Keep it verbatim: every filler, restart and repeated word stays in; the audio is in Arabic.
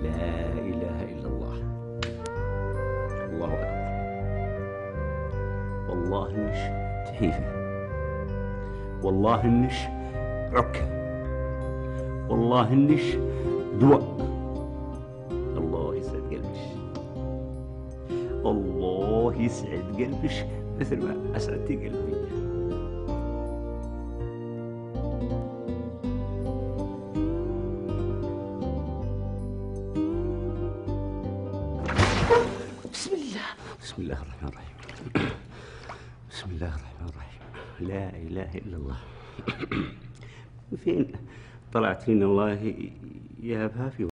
لا إله إلا الله. الله أكبر. والله إنش تحيفة، والله إنش عكة، والله إنش دواء. الله يسعد قلبش، الله يسعد قلبش مثل ما أسعدتي قلبي. بسم الله بسم الله الرحمن الرحيم. بسم الله الرحمن الرحيم. لا إله إلا الله. فين طلعت فينا الله يهبها في